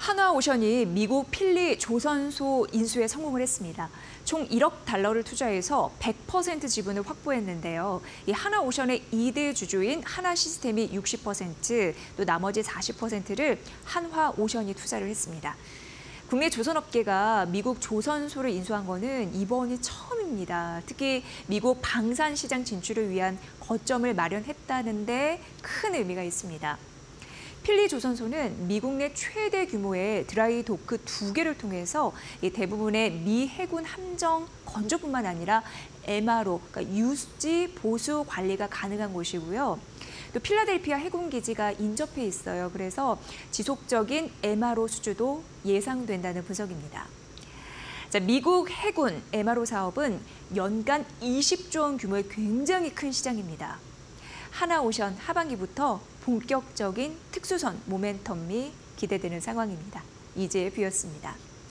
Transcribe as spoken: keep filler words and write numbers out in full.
한화오션이 미국 필리 조선소 인수에 성공을 했습니다. 총 일억 달러를 투자해서 백 퍼센트 지분을 확보했는데요. 이 한화오션의 이 대 주주인 하나시스템이 육십 퍼센트, 또 나머지 사십 퍼센트를 한화오션이 투자를 했습니다. 국내 조선업계가 미국 조선소를 인수한 거는 이번이 처음입니다. 특히 미국 방산시장 진출을 위한 거점을 마련했다는데 큰 의미가 있습니다. 필리 조선소는 미국 내 최대 규모의 드라이 도크 두 개를 통해서 대부분의 미 해군 함정 건조뿐만 아니라 엠아르오, 그러니까 유지 보수 관리가 가능한 곳이고요. 또 필라델피아 해군기지가 인접해 있어요. 그래서 지속적인 엠아르오 수주도 예상된다는 분석입니다. 자, 미국 해군 엠아르오 사업은 연간 이십조 원 규모의 굉장히 큰 시장입니다. 한화오션 하반기부터 본격적인 특수선 모멘텀이 기대되는 상황입니다. 이재의 뷰였습니다.